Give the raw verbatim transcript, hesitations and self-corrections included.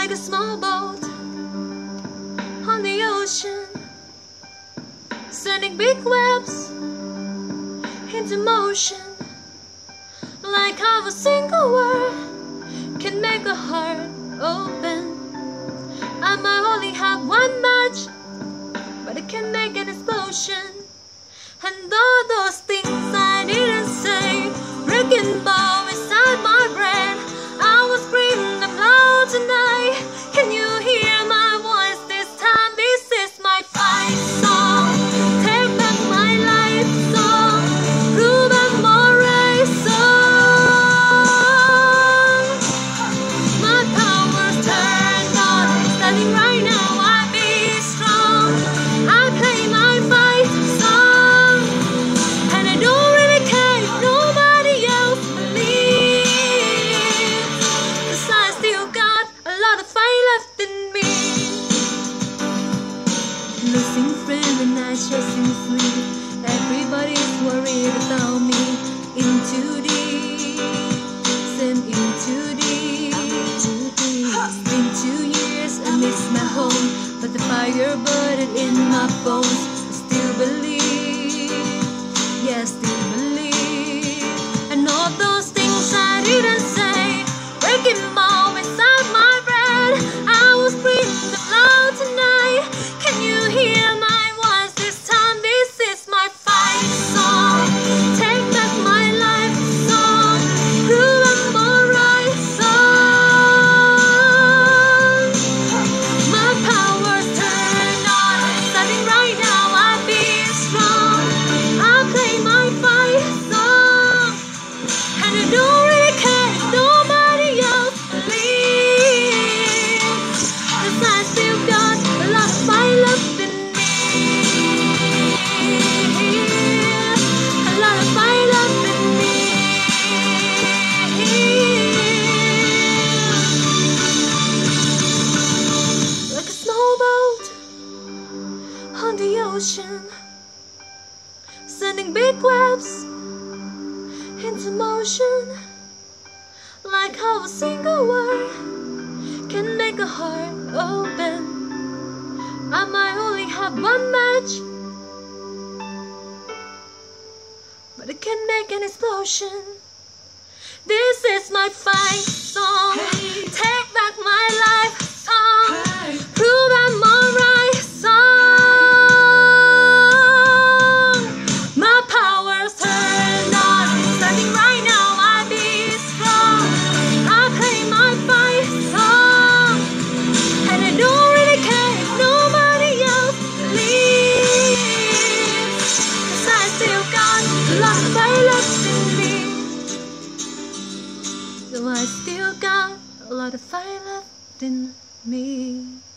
like a small boat on the ocean, sending big waves into motion. Like how a single word can make a heart open. I might only have one match, but it can make an explosion. And all those things I didn't say, wrecking ball inside my brain, I will scream them loud tonight. Can you hear my voice this time? This is my fight song. Take back my life song. Ruben Moray song. My power's turned on. Standing right now, I be strong. I claim my fight song. And I don't really care if nobody else believes, 'cause I still got a lot of fight left in me. Losing friends and I chasing sleep. Everybody's worried about me. In too deep, sent in too deep. It's been two years, I miss my home, but the fire burned in my bones. I still believe, yeah, I still believe. And all those things I didn't say, breaking ball inside my brain, I will scream them loud tonight. Can you hear my voice this time? This is my fight song. Take back my life song. Ruben Moray song. My power's turned on. Standing right now, I be strong. I claim my fight song. And I don't really care if nobody else believes, 'cause I still got a lot of fight left in me. A lot of fight left in me. Like a small boat on the ocean, sending big waves into motion. Like how a single word can make a heart open. I might only have one match, but it can make an explosion. This is my fight song. Take back my life song. Ruben Moray song. My power's turned on. Standing right now, I be strong. I claim my fight song. And I don't really care if nobody else believes, 'cause I still got a lot of fight left in me. So I still got a lot of fight left in me.